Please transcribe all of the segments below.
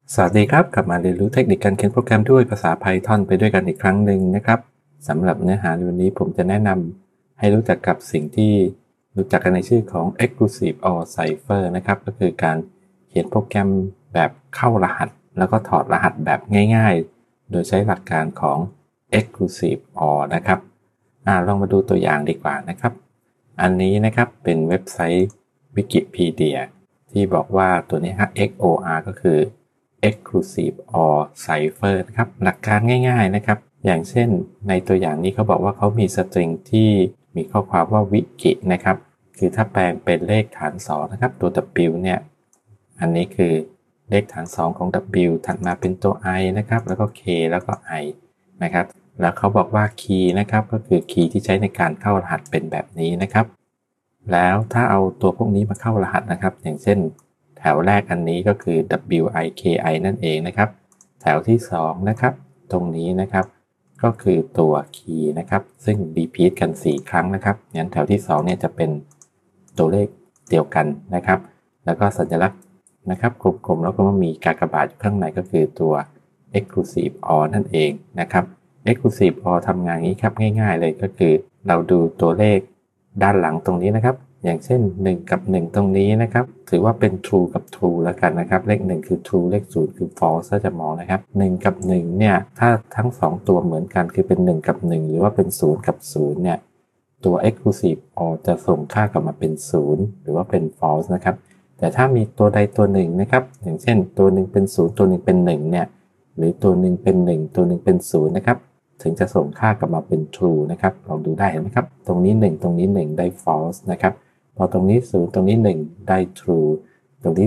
สวัสดีครับกลับมาเรียนรู้เทคนิคการเขียนโปรแกรมด้วยภาษา Python ไปด้วยกันอีกครั้งหนึ่งนะครับสำหรับเนื้อหาในวันนี้ผมจะแนะนำให้รู้จักกับสิ่งที่รู้จักกันในชื่อของ Exclusive OR Cipher นะครับก็คือการเขียนโปรแกรมแบบเข้ารหัสแล้วก็ถอดรหัสแบบง่ายๆโดยใช้หลักการของ Exclusive OR นะครับลองมาดูตัวอย่างดีกว่านะครับอันนี้นะครับเป็นเว็บไซต์ Wikipedia ที่บอกว่าตัวนี้ XOR ก็คือ Exclusive OR Cipher นะครับหลักการง่ายๆนะครับอย่างเช่นในตัวอย่างนี้เขาบอกว่าเขามีสตริงที่มีข้อความว่าวิกินะครับคือถ้าแปลงเป็นเลขฐาน2นะครับตัว W เนี่ยอันนี้คือเลขฐาน2ของ W ถัดมาเป็นตัว I นะครับแล้วก็ K แล้วก็ I นะครับแล้วเขาบอกว่า Key นะครับก็คือ Key ที่ใช้ในการเข้ารหัสเป็นแบบนี้นะครับแล้วถ้าเอาตัวพวกนี้มาเข้ารหัสนะครับอย่างเช่นแถวแรกอันนี้ก็คือ WIKI นั่นเองนะครับแถวที่2นะครับตรงนี้นะครับก็คือตัว key นะครับซึ่ง repeat กัน4ครั้งนะครับงั้นแถวที่2เนี่ยจะเป็นตัวเลขเดียวกันนะครับแล้วก็สัญลักษณ์นะครับกลมๆแล้วก็มีกากบาทอยู่ข้างในก็คือตัว exclusive OR นั่นเองนะครับ exclusive OR ทำงานนี้ครับง่ายๆเลยก็คือเราดูตัวเลขด้านหลังตรงนี้นะครับอย่างเช่น1กับ1ตรงนี้นะครับถือว่าเป็น true กับ true แล้วกันนะครับเลข1คือ true เลข0คือ false ถ้าจะมองนะครับ1กับ1เนี่ยถ้าทั้ง2ตัวเหมือนกันคือเป็น1กับ1หรือว่าเป็น0กับ0เนี่ยตัว exclusive OR จะส่งค่ากลับมาเป็น0หรือว่าเป็น false นะครับแต่ถ้ามีตัวใดตัวหนึ่งนะครับอย่างเช่นตัวหนึ่งเป็น0ตัวหนึ่งเป็น1เนี่ยหรือตัวหนึ่งเป็น1ตัวหนึ่งเป็น0นะครับถึงจะส่งค่ากลับมาเป็น true นะครับลองดูได้เห็นไหมครับตรงนี้1ตรงนี้1ได้ false นะครับพอตรงนี้0ตรงนี้1ได้ true ตรงนี้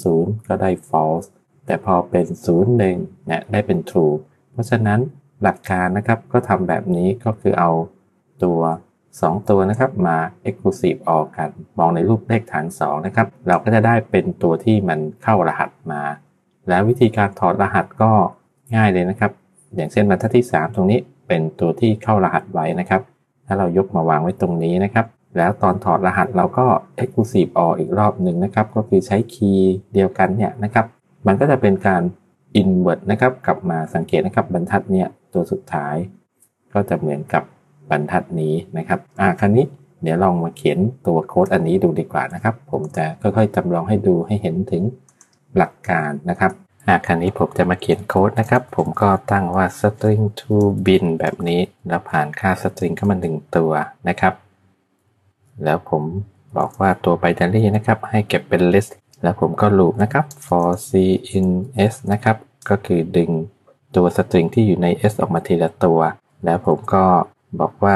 0ก็ได้ false แต่พอเป็น0 1เนี่ยได้เป็น true เพราะฉะนั้นหลักการนะครับก็ทำแบบนี้ก็คือเอาตัว2ตัวนะครับมา exclusive OR กันมองในรูปเลขฐาน2นะครับเราก็จะได้เป็นตัวที่มันเข้ารหัสมาแล้ววิธีการถอดรหัสก็ง่ายเลยนะครับอย่างเช่นบรรทัดที่3ตรงนี้เป็นตัวที่เข้ารหัสไว้นะครับถ้าเรายกมาวางไว้ตรงนี้นะครับแล้วตอนถอดรหัสเราก็ exclusive OR อีกรอบหนึ่งนะครับก็คือใช้คีย์เดียวกันเนี่ยนะครับมันก็จะเป็นการ invert นะครับกลับมาสังเกตนะครับบรรทัดเนี่ยตัวสุดท้ายก็จะเหมือนกับบรรทัดนี้นะครับคราวนี้เดี๋ยวลองมาเขียนตัวโค้ดอันนี้ดูดีกว่านะครับผมจะค่อยๆจำลองให้ดูให้เห็นถึงหลักการนะครับคราวนี้ผมจะมาเขียนโค้ดนะครับผมก็ตั้งว่า string to bin แบบนี้แล้วผ่านค่า string เข้ามา1ตัวนะครับแล้วผมบอกว่าตัว binary นะครับให้เก็บเป็น list แล้วผมก็ loop นะครับ for c in s นะครับก็คือดึงตัว string ที่อยู่ใน s ออกมาทีละตัวแล้วผมก็บอกว่า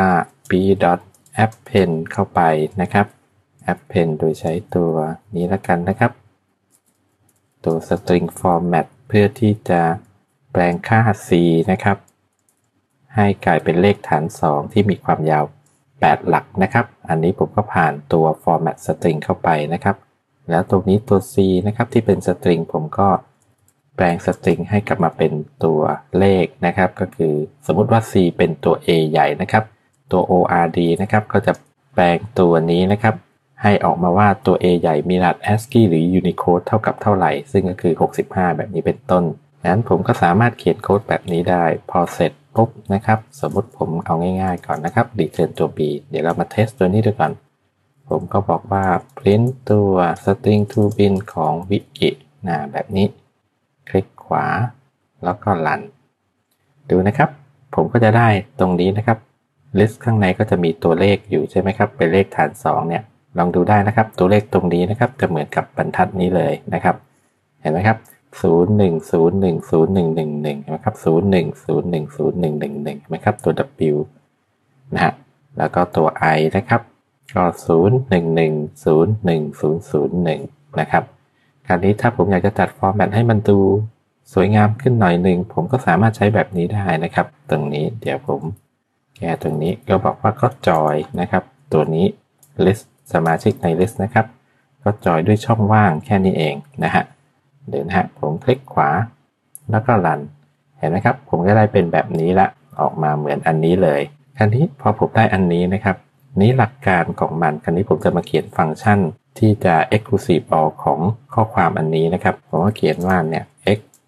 b.append เข้าไปนะครับ append โดยใช้ตัวนี้ละกันนะครับตัว string format เพื่อที่จะแปลงค่า c นะครับให้กลายเป็นเลขฐาน2ที่มีความยาว8หลักนะครับอันนี้ผมก็ผ่านตัว format string เข้าไปนะครับแล้วตรงนี้ตัว c นะครับที่เป็น string ผมก็แปลง string ให้กลับมาเป็นตัวเลขนะครับก็คือสมมุติว่า c เป็นตัว a ใหญ่นะครับตัว ord นะครับก็จะแปลงตัวนี้นะครับให้ออกมาว่าตัว a ใหญ่มีรหัส ASCII หรือ Unicode เท่ากับเท่าไหร่ซึ่งก็คือ65แบบนี้เป็นต้นงั้นผมก็สามารถเขียนโค้ดแบบนี้ได้พอเสร็จปุ๊บนะครับสมมติผมเอาง่ายๆก่อนนะครับ return ตัว b เดี๋ยวเรามาเทสตัวนี้ดูก่อนผมก็บอกว่า print ตัว string to bin ของ wiki แบบนี้คลิกขวาแล้วก็ run ดูนะครับผมก็จะได้ตรงนี้นะครับ list ข้างในก็จะมีตัวเลขอยู่ใช่ไหมครับเป็นเลขฐาน2เนี่ยลองดูได้นะครับตัวเลขตรงนี้นะครับจะเหมือนกับบรรทัดนี้เลยนะครับเห็นไหมครับ01010111เห็นไหมครับ01010111เห็นไหมครับตัว W นะฮะแล้วก็ตัว I นะครับก็01101001นะครับคราวนี้ถ้าผมอยากจะจัดฟอร์แมตให้มันดูสวยงามขึ้นหน่อยหนึ่งผมก็สามารถใช้แบบนี้ได้นะครับตรงนี้เดี๋ยวผมแก้ตรงนี้ก็บอกว่าก็จอยนะครับตัวนี้ list สมาชิกใน list นะครับก็จอยด้วยช่องว่างแค่นี้เองนะฮะเดี๋ยวนะฮะผมคลิกขวาแล้วก็รันเห็นไหมครับผมก็ได้เป็นแบบนี้ละออกมาเหมือนอันนี้เลยคราวนี้พอผมได้อันนี้นะครับนี้หลักการของมันคราวนี้ผมจะมาเขียนฟังก์ชันที่จะ exclusive OR ของข้อความอันนี้นะครับผมก็เขียนว่าเนี่ย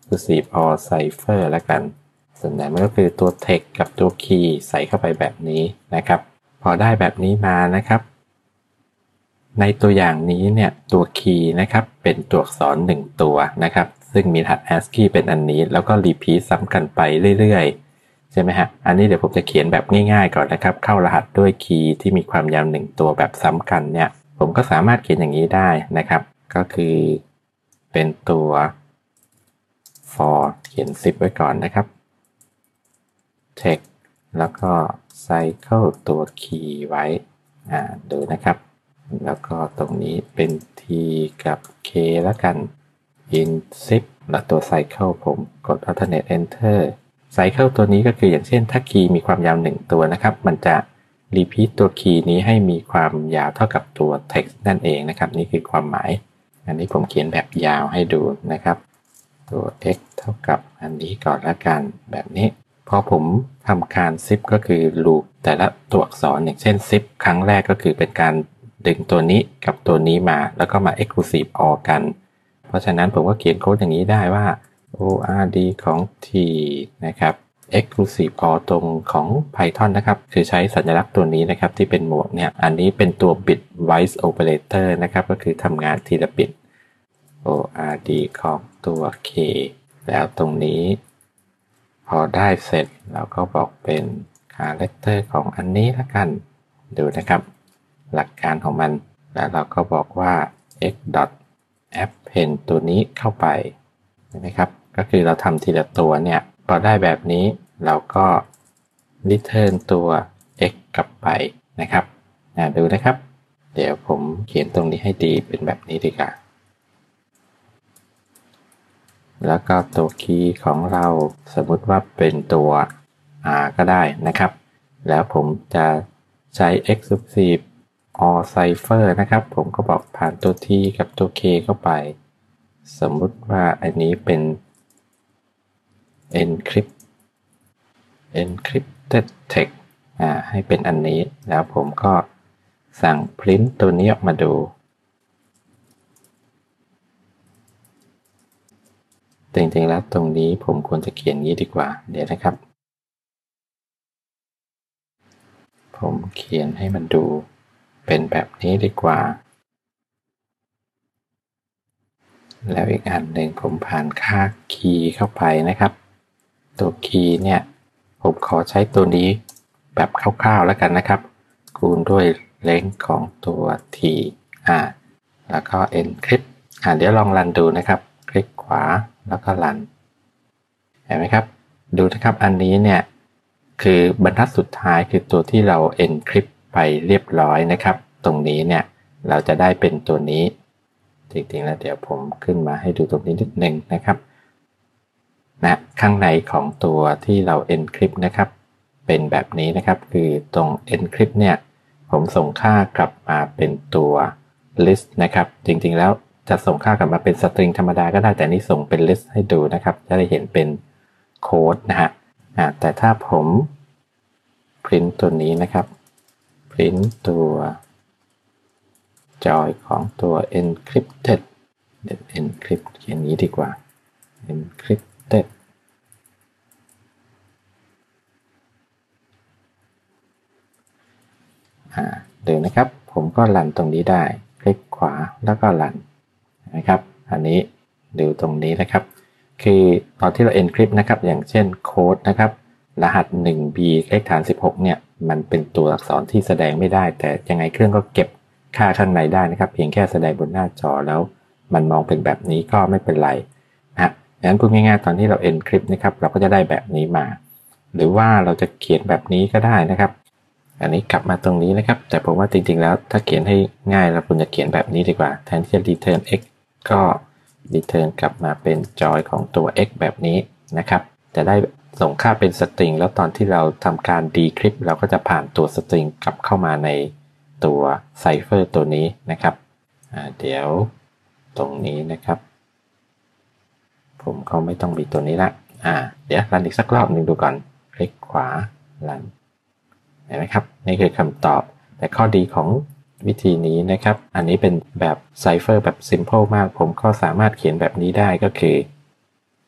exclusive or cipher แล้วกันส่วนใหญ่มันก็คือตัว text กับตัว key ใส่เข้าไปแบบนี้นะครับพอได้แบบนี้มานะครับในตัวอย่างนี้เนี่ยตัว key นะครับเป็นตัวอักษร1ตัวนะครับซึ่งมีรหัส ASCII เป็นอันนี้แล้วก็ repeat ซ้ำกันไปเรื่อยๆใช่ไหมฮะอันนี้เดี๋ยวผมจะเขียนแบบง่ายๆก่อนนะครับเข้ารหัสด้วย key ที่มีความยาว1ตัวแบบซ้ำกันเนี่ยผมก็สามารถเขียนอย่างนี้ได้นะครับก็คือเป็นตัว for เขียน10ไว้ก่อนนะครับ text แล้วก็ cycle ตัว key ไว้ดูนะครับแล้วก็ตรงนี้เป็น t กับ k แล้วกัน in 10แล้วตัว cycle ผมกด alternate enter cycle ตัวนี้ก็คืออย่างเช่นถ้า key มีความยาว1ตัวนะครับมันจะ repeat ตัว key นี้ให้มีความยาวเท่ากับตัว text นั่นเองนะครับนี่คือความหมายอันนี้ผมเขียนแบบยาวให้ดูนะครับตัว x เท่ากับอันนี้ก่อนละกันแบบนี้พอผมทำการ zip ก็คือ loop แต่ละตัวอักษรอย่างเช่น zip ครั้งแรกก็คือเป็นการดึงตัวนี้กับตัวนี้มาแล้วก็มา exclusive or กันเพราะฉะนั้นผมก็เขียนโค้ดอย่างนี้ได้ว่า ord ของ t นะครับ exclusive or ตรงของ Python นะครับคือใช้สัญลักษณ์ตัวนี้นะครับที่เป็นหมวกเนี่ยอันนี้เป็นตัว bitwise operator นะครับก็คือทำงานทีละบิต ord ของตัว k แล้วตรงนี้พอได้เสร็จเราก็บอกเป็น character ของอันนี้ละกันดูนะครับหลักการของมันแล้วเราก็บอกว่า x.append ตัวนี้เข้าไปนะครับก็คือเราทำทีละตัวเนี่ยพอได้แบบนี้เราก็ return ตัว x กลับไปนะครับดูนะครับเดี๋ยวผมเขียนตรงนี้ให้ดีเป็นแบบนี้ดีกว่าแล้วก็ตัว key ของเราสมมุติว่าเป็นตัว r ก็ได้นะครับแล้วผมจะใช้ exclusive or cipher นะครับผมก็บอกผ่านตัว t กับตัว k เข้าไปสมมุติว่าอันนี้เป็น encrypted text ให้เป็นอันนี้แล้วผมก็สั่ง print ตัวนี้ออกมาดูจริงๆแล้วตรงนี้ผมควรจะเขียนงี้ดีกว่าเดี๋ยวนะครับผมเขียนให้มันดูเป็นแบบนี้ดีกว่าแล้วอีกอันหนึ่งผมผ่านค่า key เข้าไปนะครับตัว key เนี่ยผมขอใช้ตัวนี้แบบคร่าวๆแล้วกันนะครับคูณด้วย length ของตัว t แล้วก็ encrypt เดี๋ยวลองรันดูนะครับคลิกขวาแล้วก็รันเห็นไหมครับดูนะครับอันนี้เนี่ยคือบรรทัดสุดท้ายคือตัวที่เรา encrypt ไปเรียบร้อยนะครับตรงนี้เนี่ยเราจะได้เป็นตัวนี้จริงๆแล้วเดี๋ยวผมขึ้นมาให้ดูตรงนี้นิดนึงนะครับข้างในของตัวที่เรา encrypt นะครับเป็นแบบนี้นะครับคือตรง encrypt เนี่ยผมส่งค่ากลับมาเป็นตัว list นะครับจริงๆแล้วจะส่งค่ากลับมาเป็น string ธรรมดาก็ได้แต่นี่ส่งเป็น list ให้ดูนะครับจะได้เห็นเป็นโค้ดนะฮะแต่ถ้าผม print ตัวนี้นะครับ print ตัว joy ของตัว encrypted encrypt อย่างนี้ดีกว่า encryptedดูนะครับผมก็รันตรงนี้ได้คลิกขวาแล้วก็รันนะครับอันนี้ดูตรงนี้นะครับคือตอนที่เรา encrypt นะครับอย่างเช่นโค้ดนะครับรหัส 1b เลขฐาน16เนี่ยมันเป็นตัวอักษรที่แสดงไม่ได้แต่ยังไงเครื่องก็เก็บค่าข้างในได้นะครับเพียงแค่แสดงบนหน้าจอแล้วมันมองเป็นแบบนี้ก็ไม่เป็นไรงั้นพูดง่ายๆตอนที่เรา encrypt นะครับเราก็จะได้แบบนี้มาหรือว่าเราจะเขียนแบบนี้ก็ได้นะครับอันนี้กลับมาตรงนี้นะครับแต่ผมว่าจริงๆแล้วถ้าเขียนให้ง่ายเราควรจะเขียนแบบนี้ดีกว่าแทนที่จะ return x ก็ return กลับมาเป็น joy ของตัว x แบบนี้นะครับจะได้ส่งค่าเป็น string แล้วตอนที่เราทำการ decrypt เราก็จะผ่านตัว string กลับเข้ามาในตัว cipher ตัวนี้นะครับเดี๋ยวตรงนี้นะครับผมก็ไม่ต้องมีตัวนี้ละเดี๋ยวรันอีกสักรอบหนึ่งดูก่อนคลิกขวารันเห็นไหมครับนี่คือคำตอบแต่ข้อดีของวิธีนี้นะครับอันนี้เป็นแบบ cipher แบบ simple มากผมก็สามารถเขียนแบบนี้ได้ก็คือ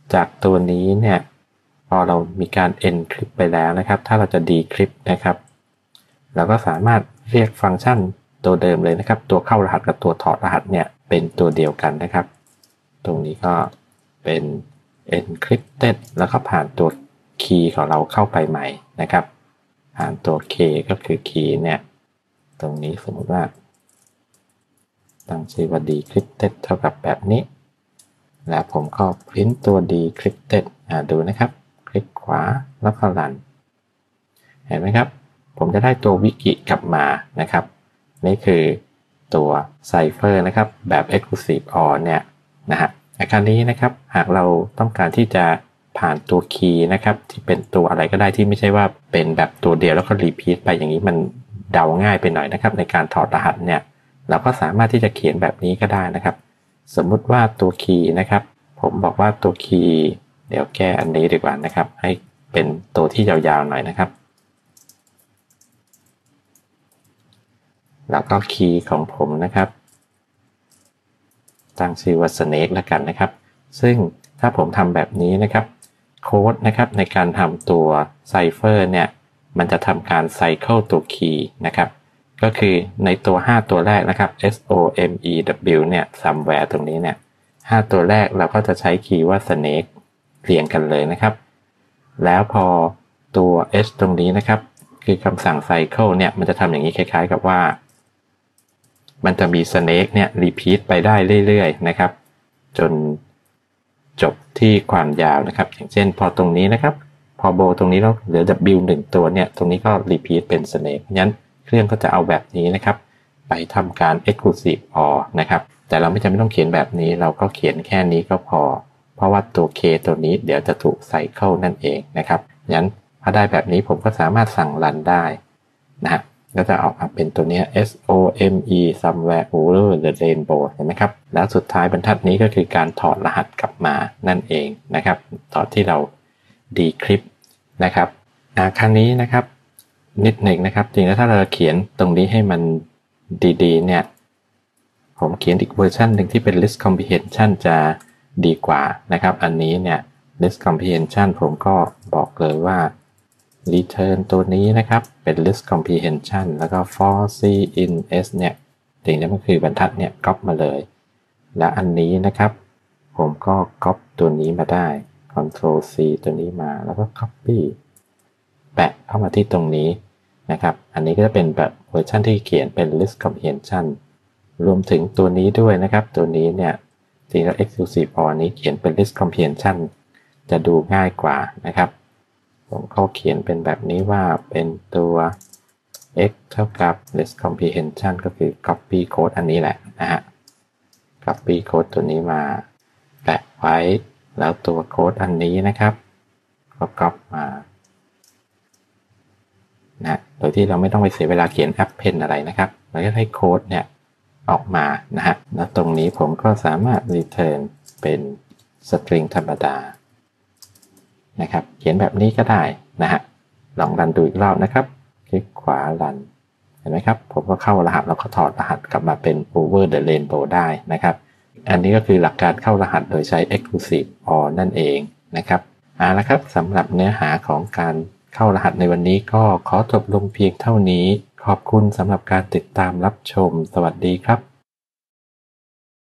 จากตัวนี้เนี่ยพอเรามีการ encrypt ไปแล้วนะครับถ้าเราจะ decrypt นะครับเราก็สามารถเรียกฟังก์ชันตัวเดิมเลยนะครับตัวเข้ารหัสกับตัวถอดรหัสเนี่ยเป็นตัวเดียวกันนะครับตรงนี้ก็เป็น encrypted แล้วก็ผ่านตัวคีย์ของเราเข้าไปใหม่นะครับผ่านตัว K ก็คือคีย์เนี่ยตรงนี้สมมติว่าตั้งชื่อว่า decrypted เท่ากับแบบนี้แล้วผมก็ print ตัว decrypted ดูนะครับคลิกขวาแล้วก็รันเห็นไหมครับผมจะได้ตัววิกิกลับมานะครับนี่คือตัว Cipher นะครับแบบ Exclusive OR เนี่ยนะฮะอาการนี้นะครับหากเราต้องการที่จะผ่านตัวคีย์นะครับที่เป็นตัวอะไรก็ได้ที่ไม่ใช่ว่าเป็นแบบตัวเดียวแล้วก็รีพีทไปอย่างนี้มันเดาง่ายไปหน่อยนะครับในการถอดรหัสเนี่ยเราก็สามารถที่จะเขียนแบบนี้ก็ได้นะครับสมมุติว่าตัวคีย์นะครับผมบอกว่าตัวคีย์เดี๋ยวแก้อันนี้ดีกว่านะครับให้เป็นตัวที่ยาวๆหน่อยนะครับแล้วก็คีย์ของผมนะครับตั้งชื่อว่า snake แล้วกันนะครับซึ่งถ้าผมทำแบบนี้นะครับโค้ดนะครับในการทำตัว Cipher เนี่ยมันจะทำการ cycle ตัวคีย์นะครับก็คือในตัว5ตัวแรกนะครับ SOMEW เนี่ย somewhere ตรงนี้เนี่ย5ตัวแรกเราก็จะใช้คีย์ว่า snake เรียงกันเลยนะครับแล้วพอตัว S ตรงนี้นะครับคือคำสั่ง cycle เนี่ยมันจะทำอย่างนี้คล้ายๆกับว่ามันจะมี snake เนี่ย repeat ไปได้เรื่อยๆนะครับจนจบที่ความยาวนะครับอย่างเช่นพอตรงนี้นะครับพอโบตรงนี้แล้วเหลือ W 1ตัวเนี่ยตรงนี้ก็ repeat เป็น snake งั้นเครื่องก็จะเอาแบบนี้นะครับไปทำการ exclusive OR นะครับแต่เราไม่จำเป็นต้องเขียนแบบนี้เราก็เขียนแค่นี้ก็พอเพราะว่าตัว K ตัวนี้เดี๋ยวจะถูก cycle นั่นเองนะครับงั้นถ้าได้แบบนี้ผมก็สามารถสั่ง run ได้นะฮะก็จะออกมาเป็นตัวนี้ SOME somewhere over the rainbow เห็นไหมครับแล้วสุดท้ายบรรทัดนี้ก็คือการถอดรหัสกลับมานั่นเองนะครับตอนที่เรา decrypt นะครับครั้งนี้นะครับนิดหนึ่งนะครับจริงแล้วถ้าเราเขียนตรงนี้ให้มันดีๆเนี่ยผมเขียนอีกเวอร์ชันหนึ่งที่เป็น list comprehension จะดีกว่านะครับอันนี้เนี่ย list comprehension ผมก็บอกเลยว่าreturn ตัวนี้นะครับเป็น list comprehension แล้วก็ for c in s เนี่ยจริงๆมันคือบรรทัดเนี่ย copy มาเลยและอันนี้นะครับผมก็ copy ตัวนี้มาได้ control c ตัวนี้มาแล้วก็ copy แปะเข้ามาที่ตรงนี้นะครับอันนี้ก็จะเป็นแบบเวอร์ชันที่เขียนเป็น list comprehension รวมถึงตัวนี้ด้วยนะครับตัวนี้เนี่ยจริงแล้ว exclusive OR นี้เขียนเป็น list comprehension จะดูง่ายกว่านะครับผมเขาเขียนเป็นแบบนี้ว่าเป็นตัว x เท่ากับ list comprehension ก็คือ copy code อันนี้แหละนะฮะ copy code ตัวนี้มาแปะไว้แล้วตัวโค้ดอันนี้นะครับก็ copy มานะโดยที่เราไม่ต้องไปเสียเวลาเขียน append อะไรนะครับเราก็ให้โค้ดเนี่ยออกมานะฮะแล้วตรงนี้ผมก็สามารถ return เป็น string ธรรมดานะครับเขียนแบบนี้ก็ได้นะฮะลองรันดูอีกรอบนะครับคลิกขวารันเห็นไหมครับผมก็เข้ารหัสแล้วก็ถอดรหัสกลับมาเป็น over the rainbow ได้นะครับอันนี้ก็คือหลักการเข้ารหัสโดยใช้ exclusive OR นั่นเองนะครับเอาละครับสำหรับเนื้อหาของการเข้ารหัสในวันนี้ก็ขอจบลงเพียงเท่านี้ขอบคุณสำหรับการติดตามรับชมสวัสดีครับ